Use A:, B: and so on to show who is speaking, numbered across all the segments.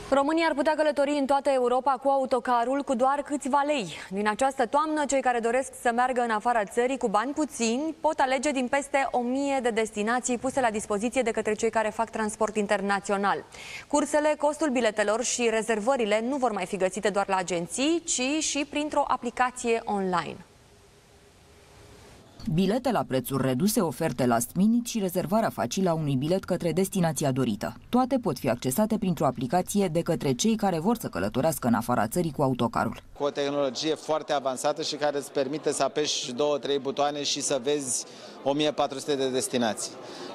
A: Românii ar putea călători în toată Europa cu autocarul cu doar câțiva lei. Din această toamnă, cei care doresc să meargă în afara țării cu bani puțini pot alege din peste 1000 de destinații puse la dispoziție de către cei care fac transport internațional. Cursele, costul biletelor și rezervările nu vor mai fi găsite doar la agenții, ci și printr-o aplicație online.
B: Bilete la prețuri reduse, oferte last minute și rezervarea facilă a unui bilet către destinația dorită. Toate pot fi accesate printr-o aplicație de către cei care vor să călătorească în afara țării cu autocarul.
C: Cu o tehnologie foarte avansată și care îți permite să apeși 2-3 butoane și să vezi 1400 de destinații.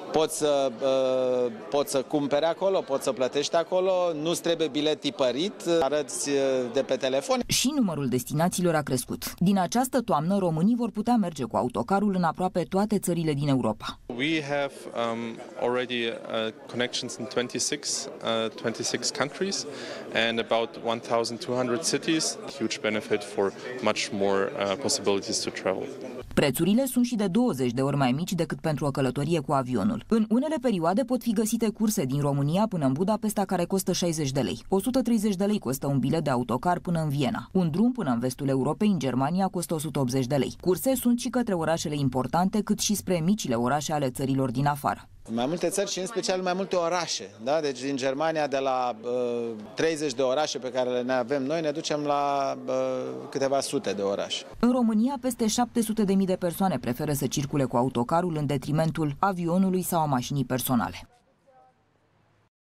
C: Poți să cumperi acolo, poți să plătești acolo, nu-ți trebuie bilet tipărit, arăți de pe telefon.
B: Și numărul destinațiilor a crescut. Din această toamnă, românii vor putea merge cu autocarul în aproape toate țările din Europa.
D: We have already connections in 26 countries and about 1200 cities. Huge benefit for much more possibilities to travel.
B: Prețurile sunt și de 20 de ori mai mici decât pentru o călătorie cu avionul. În unele perioade pot fi găsite curse din România până în Budapesta care costă 60 de lei. 130 de lei costă un bilet de autocar până în Viena. Un drum până în vestul Europei, în Germania, costă 180 de lei. Curse sunt și către orașele importante, cât și spre micile orașe ale țărilor din afară.
C: Mai multe țări și în special mai multe orașe. Da? Deci din Germania, de la 30 de orașe pe care le avem noi, ne ducem la câteva sute de orașe.
B: În România, peste 700.000 de persoane preferă să circule cu autocarul în detrimentul avionului sau a mașinii personale.